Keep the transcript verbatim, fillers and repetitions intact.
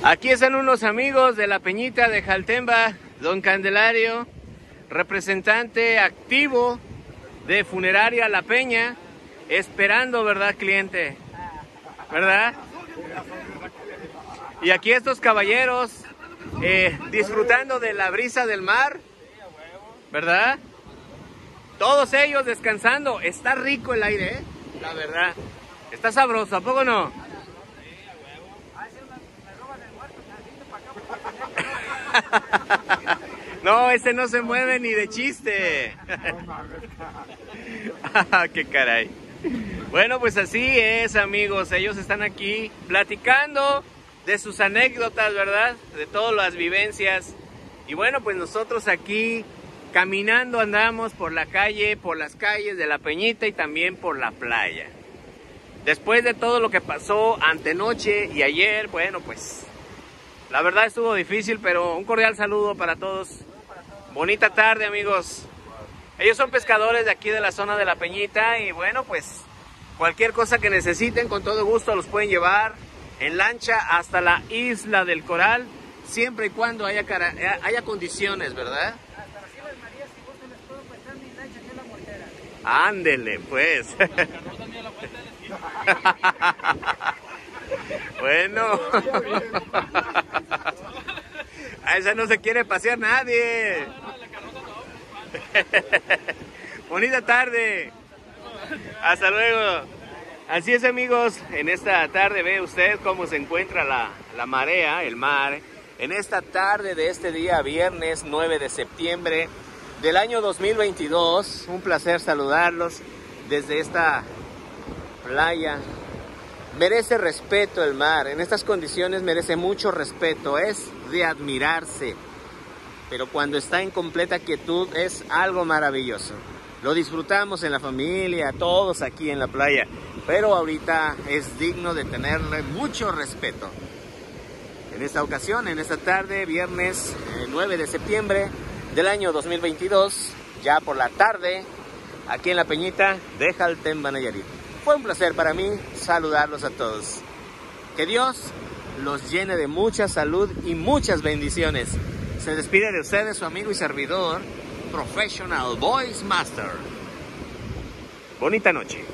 Aquí están unos amigos de la Peñita de Jaltemba, don Candelario, representante activo de Funeraria La Peña, esperando, ¿verdad, cliente? ¿Verdad? Y aquí estos caballeros eh, disfrutando de la brisa del mar, ¿verdad? Todos ellos descansando. Está rico el aire, ¿eh? La verdad. Está sabroso, ¿a poco no? No, ese no se mueve ni de chiste. Qué caray. Bueno, pues así es, amigos. Ellos están aquí platicando de sus anécdotas, ¿verdad? De todas las vivencias. Y bueno, pues nosotros aquí caminando andamos por la calle, por las calles de La Peñita y también por la playa. Después de todo lo que pasó antenoche y ayer, bueno, pues la verdad estuvo difícil, pero un cordial saludo para todos. Bonita tarde, amigos. Ellos son pescadores de aquí de la zona de La Peñita y bueno, pues cualquier cosa que necesiten, con todo gusto los pueden llevar en lancha hasta la Isla del Coral, siempre y cuando haya, cara, haya condiciones, ¿verdad? Hasta las Islas Marías, si gustan les puedo prestar mi lancha que es la Mortera. Ándele, pues. Bueno. A esa no se quiere pasear nadie. Bonita tarde. Hasta luego. Así es, amigos, en esta tarde ve usted cómo se encuentra la, la marea, el mar. En esta tarde de este día, viernes nueve de septiembre del año dos mil veintidós. Un placer saludarlos desde esta playa. Merece respeto el mar, en estas condiciones merece mucho respeto, es de admirarse. Pero cuando está en completa quietud es algo maravilloso. Lo disfrutamos en la familia, todos aquí en la playa. Pero ahorita es digno de tenerle mucho respeto. En esta ocasión, en esta tarde, viernes eh, nueve de septiembre del año dos mil veintidós, ya por la tarde, aquí en La Peñita de Jaltemba, Nayarit. Fue un placer para mí saludarlos a todos. Que Dios los llene de mucha salud y muchas bendiciones. Se despide de ustedes su amigo y servidor, Professional Voice Master. Bonita noche.